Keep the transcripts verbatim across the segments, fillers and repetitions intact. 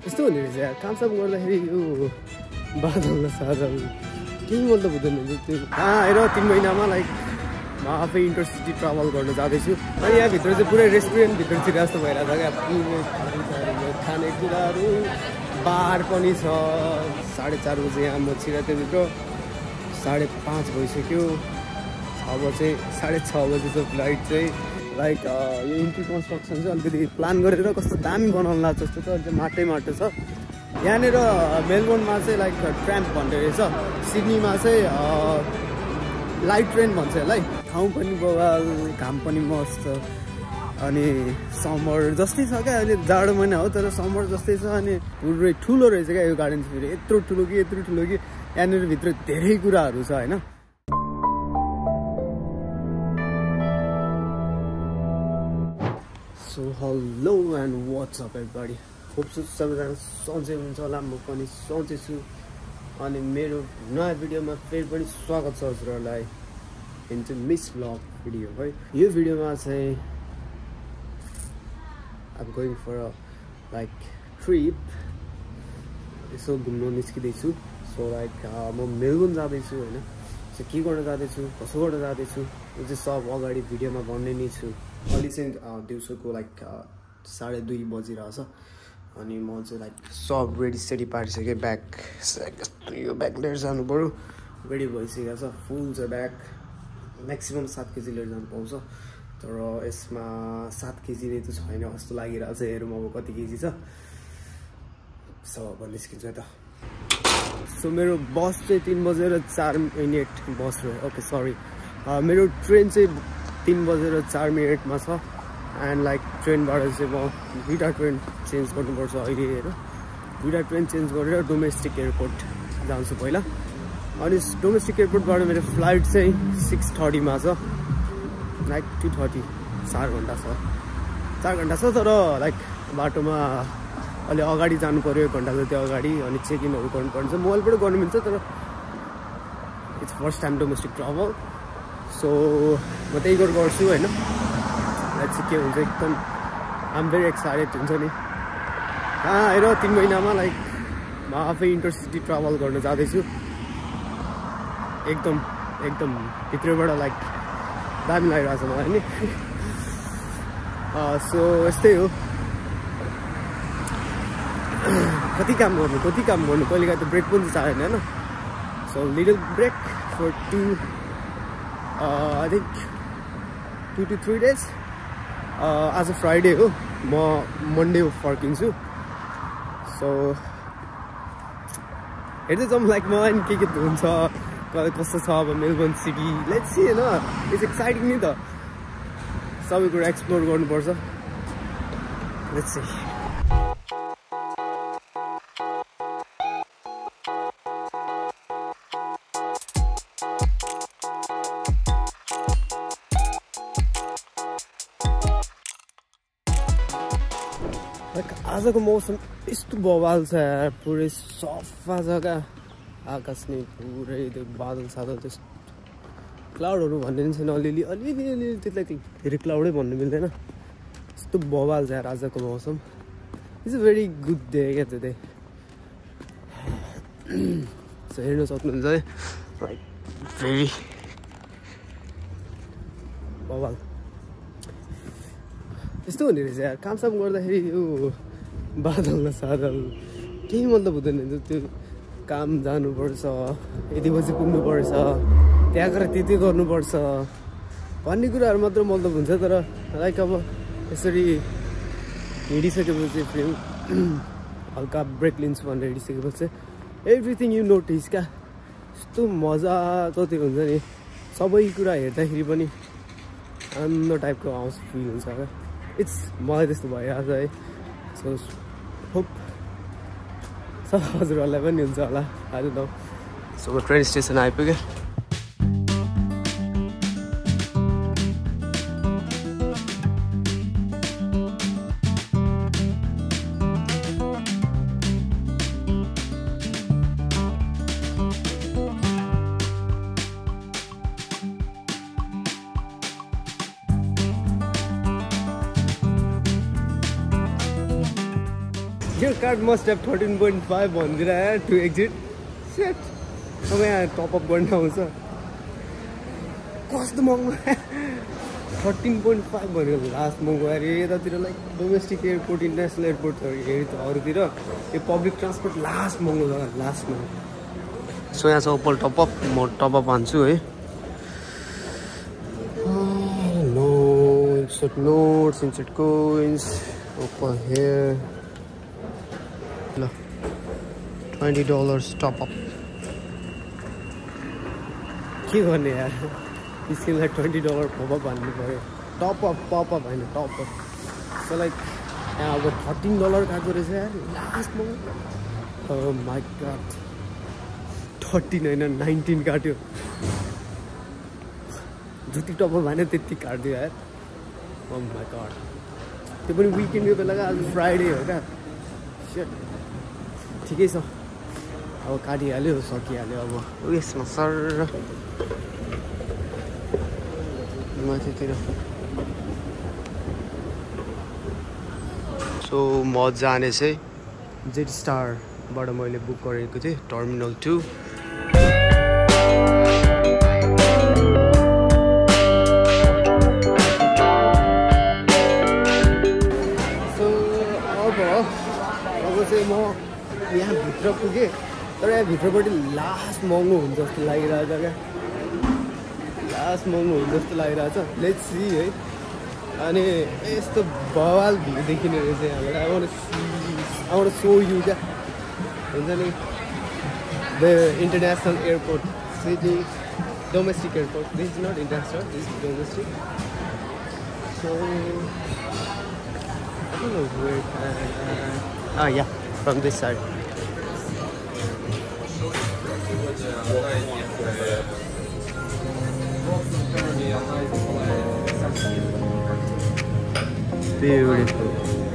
यस्तो हुने रहेछ यार कामसाम गर्दाखेरि यो बादल र सादल केही मतलब हुँदैन त्यो कहाँ आएर तिन महिनामा लाइक म आफै इन्टरसिटी ट्राभल गर्न जाँदैछु अनि यहाँभित्र चाहिँ पुरै रेस्टुरेन्टभित्रतिर जस्तो भइरहेको छ क्या खानेकुराहरू बार पनि छ साढे चार बजे यहाँ म छिरातेभित्र साढे पाँच भइसक्यो अब चाहिँ साढे छ बजे चाहिँ फ्लाइट चाहिँ लाइक यो इन्ट्री कन्स्ट्रक्सन चाहिँ अलिकति प्लान गरेर कस्तो दामी बनाउनु लाग्छ जस्तो छ अझै माटै माटो छ यहाँनिर मेलबोर्नमा चाहिँ लाइक ट्राम्प भन्ने रहेछ सिडनीमा चाहिँ लाइट ट्रेन भन्छ यसलाई ठाउँ पनि बवाल घाम पनि मस्त अनि समर जस्तै छ क्या अहिले जाडो महिना हो तर समर जस्तै छ अनि पुरै ठुलो रहेछ क्या यो गार्डन चाहिँ फेरि यत्रो ठुलो कि यत्रो ठुलो कि यहाँनिर भित्र धेरै कुराहरू छ होइन so hello and what's up everybody hope so सबैजना सन्चै हुनुहुन्छ होला म पनि सन्चै छु अनि मेरो नयाँ भिडियोमा फेरि पनि स्वागत छ हजुरहरूलाई इन्टु मिस्ट भ्लग भिडियो है यो भिडियोमा चाहिँ I'm going for a like trip यसो घुम्न निस्किँदैछु सो लाइक म मेलबोर्न जाँदैछु होइन सो के गर्न जाँदैछु कसो गर्न जाँदैछु यो चाहिँ सब अगाडि भिडियोमा भन्ने नै छु अलि चाहिँ दिउँसोको लाइक साढे दुई बजिरहेछ अनि म चाहिँ लाइक सब रेडी सेडी पारिसकेँ ब्याग यो ब्याग लिएर जानु पऱ्यो रेडी भइसकेको छ फुल छ ब्याग म्याक्सिमम् सात केजी लिएर जानु पाउँछ तर यसमा सात केजी नै त छैन जस्तो लागिरहेको छ हेरौँ अब कति केजी छ सो अब निस्किन्छ त सो मेरो बस चाहिँ तिन बजेर चार मिनट बस रह्यो ओके सरी मेरो ट्रेन चाहिँ तिन बजेर चार मिनटमा छ एन्ड लाइक ट्रेनबाट चाहिँ म दुईवटा ट्रेन चेन्ज गर्नुपर्छ अहिले होइन दुईवटा ट्रेन चेन्ज गरेर डोमेस्टिक एयरपोर्ट जान्छु पहिला अनि डोमेस्टिक एयरपोर्टबाट मेरो फ्लाइट चाहिँ सिक्स थर्टीमा छ लाइक टु थर्टी चार घन्टा छ चार घन्टा छ तर लाइक बाटोमा अलि अगाडि जानु पऱ्यो एक घन्टा जति अगाडि अनि चेक इनहरू गर्नुपर्छ मोबाइलबाट गर्नु मिल्छ तर it's first time domestic travel so म त्यही गरेर गर्छु होइन चाहिँ के हुन्छ एकदम आम भेरी एक्साइटेड हुन्छ नि कहाँ आएर तिन महिनामा लाइक म आफै इन्टरसिटी ट्राभल गर्न जाँदैछु एकदम एकदम भित्रबाट लाइक दामी लागिरहेको छ मलाई नि सो यस्तै हो कति काम गर्नु कति काम गर्नु कहिलेकाहीँ त ब्रेक पनि चाहिएन होइन so little break for two I think two to three days आज फ्राइडे हो म मन्डे फर्किन्छु सो हेर्दै जाउँ लाइक मलाई नि के के हुन्छ कस्तो छ अब मेलबोर्न सिटी लेट्स सी होइन इट्स एक्साइटिङ नि त सबै कुरा एक्सप्लोर गर्नुपर्छ लेट्स सी आजको मौसम यस्तो बवाल छ यार पुरै सफा जग्गा आकाश नै पुरै त्यो बादल सादल त्यस्तो क्लाउडहरू भन्ने पनि छैन अलिअलि अलिअलि अलिअलि त्यसलाई धेरै क्लाउडै भन्नु मिल्दैन यस्तो बवाल छ यार आजको मौसम it's a very good day क्या त्यो डे सो हेर्न सक्नुहुन्छ है लाइक भेरी बवाल यस्तो हुने रहेछ यार कामसाम गर्दाखेरि यो बादल र सादल केही मतलब हुँदैन त्यो काम जानुपर्छ यति बजी पुग्नुपर्छ त्यहाँ गएर त्यति गर्नुपर्छ भन्ने कुराहरू मात्र मतलब हुन्छ तर लाइक अब यसरी हिँडिसकेपछि फेरि हल्का ब्रेक लिन्छु भनेर हिँडिसकेपछि एभ्रिथिङ यु नोटिस क्या यस्तो मजाको त्यो हुन्छ नि सबै कुरा हेर्दाखेरि पनि राम्रो टाइपको आउँछ फिल हुन्छ क्या इट्स मलाई त्यस्तो भइरहेको छ है सो होप सब हजुरहरूलाई पनि हुन्छ होला आई डोन्ट नो सो म ट्रेन स्टेसन आइपुगेँ Your card must have thirteen point five भनिदिएर to exit. Shit. अब यहाँ टप अप गर्न आउँछ कस्तो महँगो thirteen point five भनेको लास्ट महँगो अरे यतातिर like domestic airport international airport हेरि त अरूतिर यो पब्लिक ट्रान्सपोर्ट लास्ट महँगो जग्गा लास्ट महँगो सो यहाँ छ ओपल टप अप म टप अप हान्छु है no insert notes insert coins Opal here ल twenty dollars टप अप के गर्ने यार स्किमलाई ट्वेन्टी डलर पपअप हान्नु पऱ्यो टपअप पपअप होइन टपअप सो लाइक यहाँ अब थर्टिन डलर काट्दो रहेछ यार लास्टमा माइ गड थर्टिन होइन नाइन्टिन काट्यो जति टपअप हान्यो त्यति काट्दियो यार ओ माइ गड त्यो पनि विकेन्डको बेला आज फ्राइडे हो क्या सेट ठिकै छ अब काटिहाल्यो सकिहाल्यो अब उयसमा सर माथितिर सो म जाने चाहिँ जेट स्टारबाट मैले बुक गरेको थिएँ टर्मिनल टू सो अब अब चाहिँ म यहाँभित्र पुगेँ तर यहाँभित्रपट्टि लास्ट महँगो हुन्छ जस्तो लागिरहेछ क्या लास्ट महँगो हुन्छ जस्तो लागिरहेछ लेट्स सी है अनि यस्तो बवाल भिड देखिने रहेछ यहाँबाट I want see I want so you क्या हुन्छ नि the international airport Sydney domestic airport this is not international this is domestic so I don't know where ah yeah from this side beautiful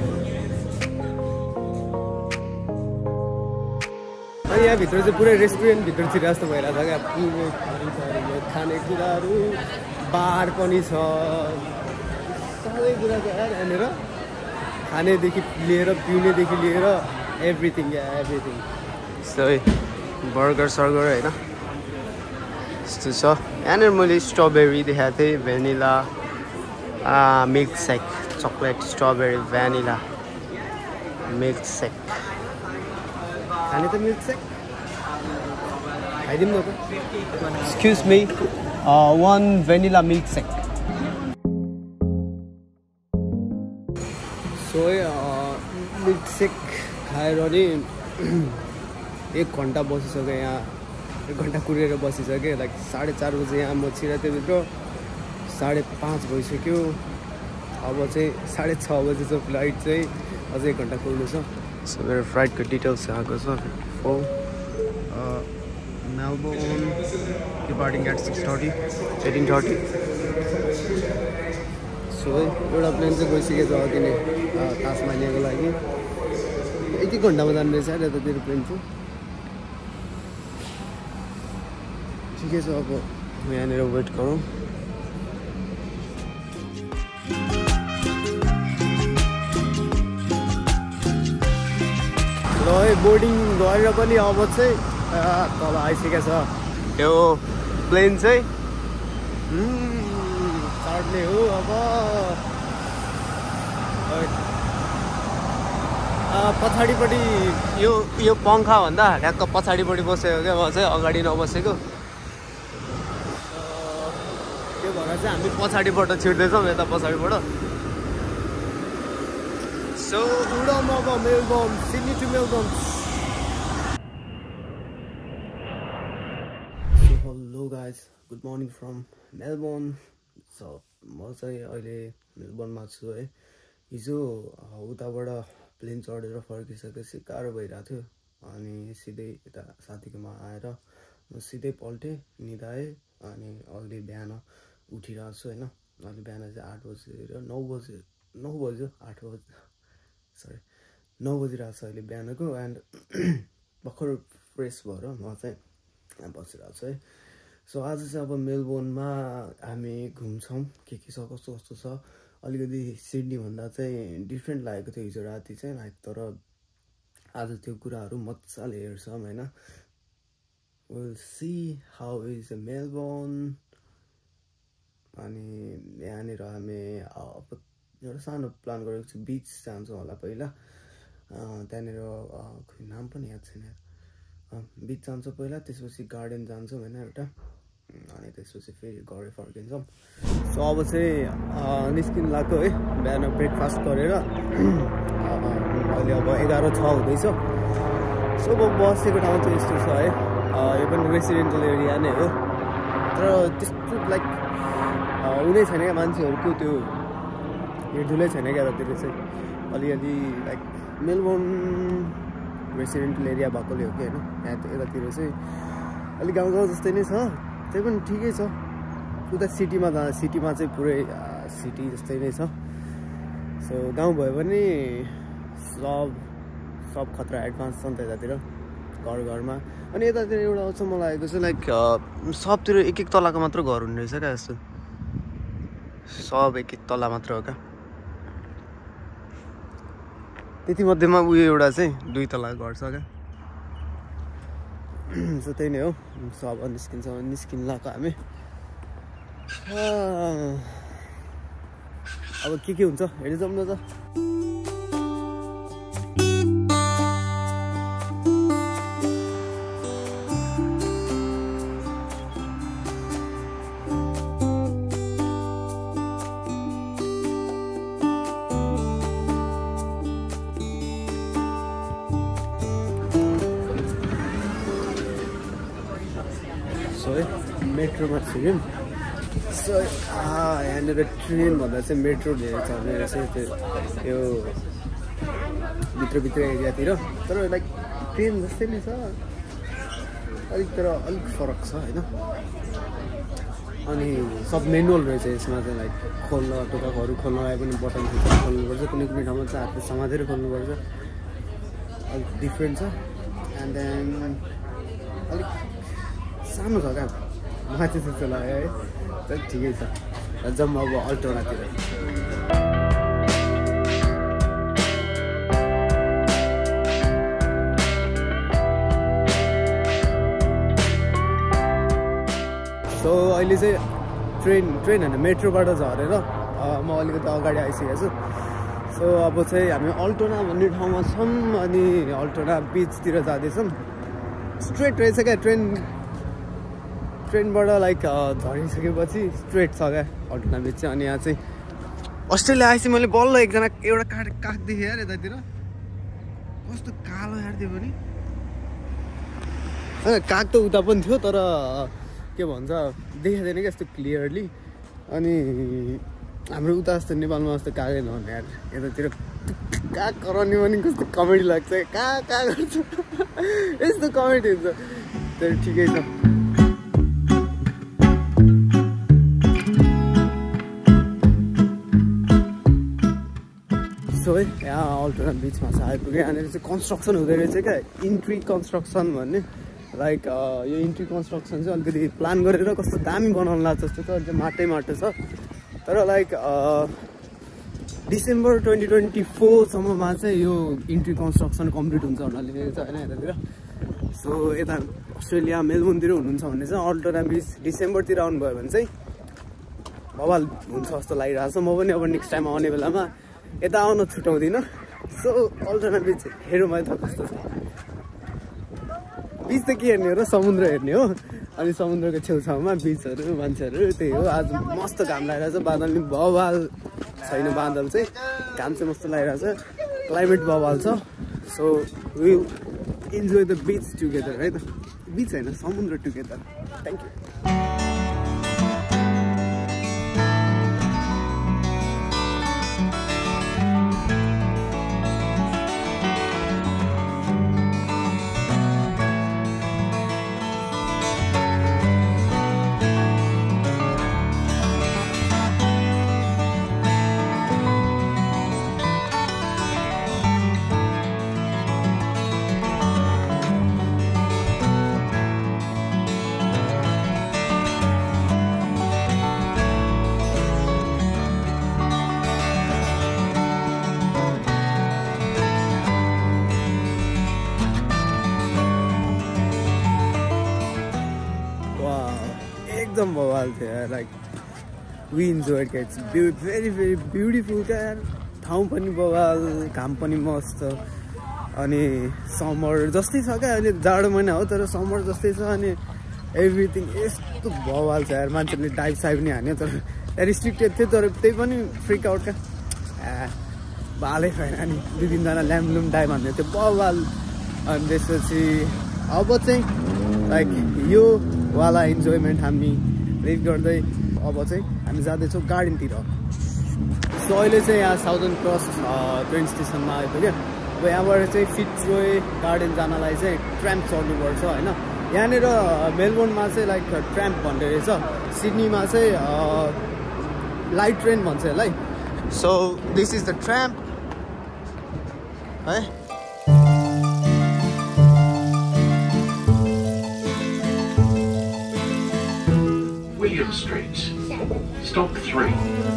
अनि यहाँभित्र चाहिँ पुरै रेस्टुरेन्टभित्रतिर जस्तो भइरहेको छ क्या पुरै खानेकुराहरू बार पनि छ सबै कुरा छ यार यहाँनिर खानेदेखि लिएर पिउनेदेखि लिएर एभ्रिथिङ या एभ्रिथिङ सबै बर्गर सर्गर होइन यस्तो छ यहाँनिर मैले स्ट्रबेरी देखाएको थिएँ vanilla milk shake chocolate strawberry vanilla milk shake खाने त मिल्क सेक खाइदिउँ न त excuse me one vanilla milk shake so milk shake खाएर नि एक घन्टा बसिसक्यो यहाँ एक घन्टा कुरेर बसिसक्यो लाइक साढे चार बजे यहाँ म छिराएको भित्र साढे पाँच भइसक्यो अब चाहिँ साढे छ बजे चाहिँ फ्लाइट चाहिँ अझै एक घन्टा कुर्नु छ सो मेरो फ्लाइटको डिटेल्स आएको छ for Melbourne departing at six thirty eighteen thirty so एउटा प्लेन चाहिँ गइसकेको छ अघि नै तासमानियाको लागि एक एक घन्टामा जानु रहेछ यतातिर प्लेन चाहिँ ठिकै छ अब यहाँनिर वेट गरौँ ल है बोर्डिङ गरेर पनि अब चाहिँ तल आइसकेको छ यो प्लेन चाहिँ चढ्ने हो अब पछाडिपट्टि यो यो पङ्खा भन्दा ढ्याक्क पछाडिपट्टि बसेको क्या म चाहिँ अगाडि नबसेको त्यो भएर चाहिँ हामी पछाडिबाट छिर्दैछौँ यता पछाडिबाट सो उडौँ अब Melbourne Sydney to Melbourne hello guys good morning from Melbourne so म चाहिँ अहिले मेलबोर्नमा छु है हिजो उताबाट प्लेन चढेर फर्किसकेपछि गाह्रो भइरहेको थियो अनि सिधै यता साथीकोमा आएर म सिधै पल्टेँ निदाएँ अनि अहिले बिहान उठिरहेको छु होइन अहिले बिहान चाहिँ आठ बजेर नौ बजे नौ बज्यो आठ बजे सरी नौ बजिरहेको छ अहिले बिहानको एन्ड भर्खर फ्रेस भएर म चाहिँ यहाँ बसिरहेको छु है सो आज चाहिँ अब मेलबोर्नमा हामी घुम्छौँ के के छ कस्तो कस्तो छ अलिकति सिडनी भन्दा चाहिँ डिफ्रेन्ट लागेको थियो हिजो राति चाहिँ लाइक तर आज त्यो कुराहरू मजाले हेर्छौँ हैन we'll see how is Melbourne अनि यहाँनिर हामी एउटा सानो प्लान गरेको छु बीच जान्छौँ होला पहिला त्यहाँनिर खोइ नाम पनि याद छैन बीच जान्छौँ पहिला त्यसपछि गार्डन जान्छौँ हैन एउटा अनि त्यसपछि फेरि घरै फर्किन्छौँ सो अब चाहिँ निस्किन लाग्यो है बिहान ब्रेकफास्ट गरेर अहिले अब एघार छ हुँदैछ सो अब बसेको ठाउँ चाहिँ यस्तो छ है यो पनि रेसिडेन्टल एरिया नै हो तर त्यस्तो लाइक हुनै छैन क्या मान्छेहरूको त्यो हिँडुलै छैन क्या यतातिर चाहिँ अलिअलि लाइक मेलबोर्न रेसिडेन्टल एरिया भएकोले हो कि होइन यहाँ यतातिर चाहिँ अलिक गाउँ गाउँ जस्तै नै छ त्यही पनि ठिकै छ उता सिटीमा जाँदा सिटीमा चाहिँ पुरै सिटी जस्तै नै छ सो गाउँ भयो भने सब सब खतरा एडभान्स छ नि त यतातिर घर घरमा अनि यतातिर एउटा आउँछ मलाई लागेको चाहिँ लाइक सबतिर एक एक तलाको मात्र घर हुने रहेछ क्या जस्तो सब एक एक तला मात्र हो क्या त्यति मध्येमा उयो एउटा चाहिँ दुई तला घर छ क्या सो त्यही नै हो सब निस्किन्छ निस्किन लाग्यो हामी अब के के हुन्छ हेर्दै जाउँ न त मेट्रोमा छिर्यौँ सो यहाँनिर ट्रेन भन्दा चाहिँ मेट्रो धेरै चल्ने रहेछ त्यो यो भित्रभित्र एरियातिर तर लाइक ट्रेन जस्तै नै छ अलिक तर अलिक फरक छ होइन अनि सब मेनुअल रहेछ यसमा चाहिँ लाइक खोल्न टोकाहरू खोल्नलाई पनि बटन खोल्नुपर्छ कुनै कुनै ठाउँमा चाहिँ हातले समातेर खोल्नुपर्छ अलिक डिफ्रेन्ट छ एन्ड देन अलिक सानो छ क्या माथि जस्तो लाग्यो है तर ठिकै छ जाउँ अब अल्टोनातिर सो अहिले चाहिँ ट्रेन ट्रेन होइन मेट्रोबाट झरेर म अलिकति अगाडि आइसकेको छु सो अब चाहिँ हामी अल्टोना भन्ने ठाउँमा छौँ अनि अल्टोना बिचतिर जाँदैछौँ स्ट्रेट रहेछ क्या ट्रेन ट्रेनबाट लाइक झरिसकेपछि स्ट्रेट छ क्या अल्टोना बिच चाहिँ अनि यहाँ चाहिँ अस्ट्रेलिया आएपछि मैले बल्ल एकजना एउटा काठ काठ देखेँ यार यतातिर कस्तो कालो यार त्यो पनि होइन काग त उता पनि थियो तर के भन्छ देखाइँदैन क्या यस्तो क्लियरली अनि हाम्रो उता जस्तो नेपालमा जस्तो कागै नहुने यार यतातिर काग कराउने पनि कस्तो कमेडी लाग्छ कहाँ कहाँ गर्छ यस्तो कमेडी हुन्छ तर ठिकै छ सो है यहाँ अल्टोना बिचमा चाहिँ आइपुग्यो यहाँनिर चाहिँ कन्स्ट्रक्सन हुँदो रहेछ क्या इन्ट्री कन्स्ट्रक्सन भन्ने लाइक यो इन्ट्री कन्स्ट्रक्सन चाहिँ अलिकति प्लान गरेर कस्तो दामी बनाउनु लाग्छ जस्तो छ अहिले माटै माटो छ तर लाइक डिसेम्बर ट्वेन्टी ट्वेन्टी फोरसम्ममा चाहिँ यो इन्ट्री कन्स्ट्रक्सन कम्प्लिट हुन्छ भन्नाले लेखेको छ होइन यतातिर सो यता अस्ट्रेलिया मेलबोर्नतिर हुनुहुन्छ भने चाहिँ अल्टोना बिच डिसेम्बरतिर आउनुभयो भने चाहिँ बवाल हुन्छ जस्तो लागिरहेको छ म पनि अब नेक्स्ट टाइम आउने बेलामा यता आउन छुटाउँदिनँ सो अल्टोना बिच हेरौँ है त कस्तो छ बिच त के हेर्ने हो र समुद्र हेर्ने हो अनि समुद्रको छेउछाउमा बिचहरू मान्छेहरू त्यही हो आज मस्त घाम लागिरहेछ बादल नि बवाल छैन बादल चाहिँ घाम चाहिँ मस्तो लागिरहेछ क्लाइमेट बवाल छ so we enjoy the beach together है त बिच होइन समुद्र टुगेदर थ्याङ्क यू एकदम बवाल थियो यार लाइक वी इन्जोयड क्या इट्स भेरी भेरी ब्युटिफुल क्या यार ठाउँ पनि बवाल घाम पनि मस्त अनि समर जस्तै छ क्या अहिले जाडो महिना हो तर समर जस्तै छ अनि एभ्रिथिङ यस्तो बवाल छ यार मान्छेले डाइभ साइभ नि हान्यो तर रिस्ट्रिक्टेड थियो तर त्यही पनि फ्रिक आउट क्या बालै छैन अनि दुई तिनजना ल्याम्लुम डाइभ हान्यो त्यो बवाल अनि त्यसपछि अब चाहिँ लाइक यो वाला इन्जोयमेन्ट हामी लिभ गर्दै अब चाहिँ हामी जाँदैछौँ गार्डनतिर सो अहिले चाहिँ यहाँ साउदर्न क्रस ट्रेन स्टेसनमा आइपुग्यो अब यहाँबाट चाहिँ फिट्रोय गार्डन जानलाई चाहिँ ट्राम्प चढ्नुपर्छ होइन यहाँनिर मेलबोर्नमा चाहिँ लाइक ट्राम्प भन्ने रहेछ सिडनीमा चाहिँ लाइट ट्रेन भन्छ यसलाई so this is the tram है William Street. Stop three.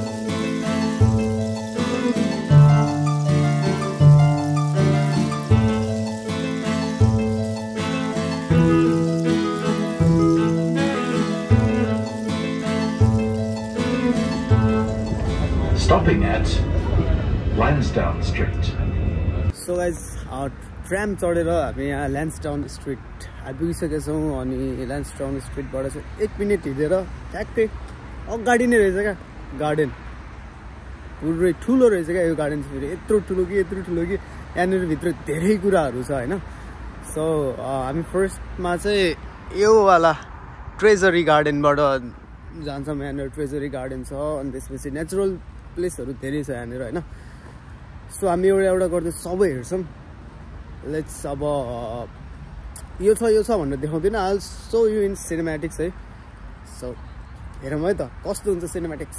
Stopping at Lansdowne Street. So guys, our tram चढेर हामी यहाँ ल्यान्सडाउन स्ट्रिट आइपुगिसकेका छौँ अनि ल्यान्सडाउन स्ट्रिटबाट चाहिँ एक मिनट हिँडेर ठ्याक्कै अगाडि नै रहेछ क्या गार्डन पुरै ठुलो रहेछ क्या यो गार्डन चाहिँ फेरि यत्रो ठुलो कि यत्रो ठुलो कि यहाँनिर भित्र धेरै कुराहरू छ होइन सो हामी फर्स्टमा चाहिँ योवाला ट्रेजरी गार्डनबाट जान्छौँ यहाँनिर ट्रेजरी गार्डन छ अनि त्यसपछि नेचुरल प्लेसहरू धेरै छ यहाँनिर होइन सो हामी एउटा एउटा गर्दै सबै हेर्छौँ लेट्स अब यो छ यो छ भनेर देखाउँदिनँ also you in cinematics है सो हेरौँ है त कस्तो हुन्छ सिनेमेटिक्स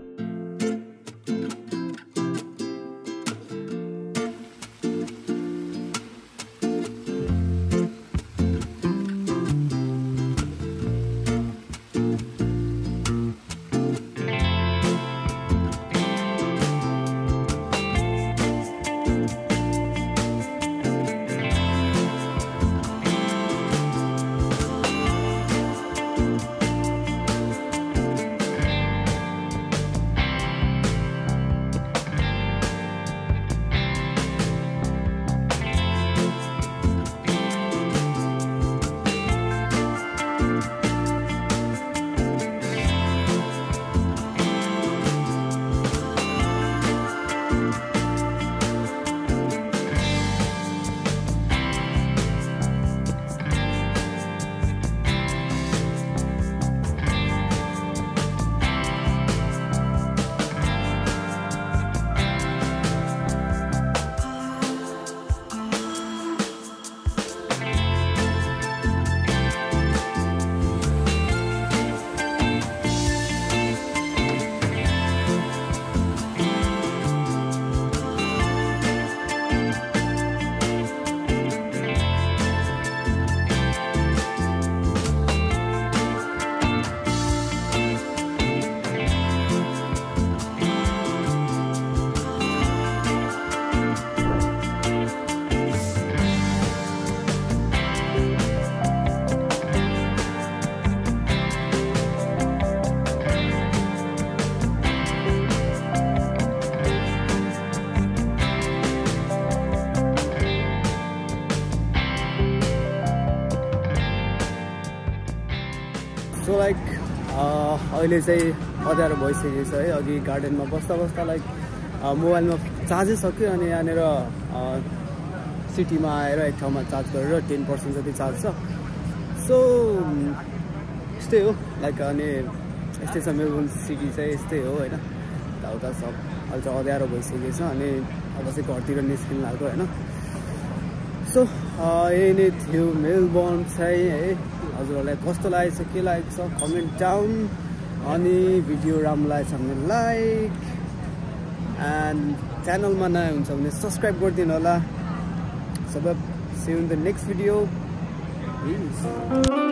सो लाइक अहिले चाहिँ अँध्यारो भइसकेको छ है अघि गार्डनमा बस्दा बस्दा लाइक मोबाइलमा चार्जै सक्यो अनि यहाँनिर सिटीमा आएर एक ठाउँमा चार्ज गरेर टेन पर्सेन्ट जति चार्ज छ सो यस्तै हो लाइक अनि यस्तै छ मेलबोर्न सिटी चाहिँ यस्तै हो होइन यताउता सब अहिले चाहिँ अँध्यारो भइसकेको छ अनि अब चाहिँ घरतिर निस्किनु लाग्यो होइन सो यही नै थियो मेलबोर्न चाहिँ है हजुरहरूलाई कस्तो लागेको छ के लागेको छ कमेन्ट डाउन अनि भिडियो राम्रो लागेको छ भने लाइक एन्ड च्यानलमा नयाँ हुन्छ भने सब्सक्राइब गरिदिनु होला सबै see you in the next video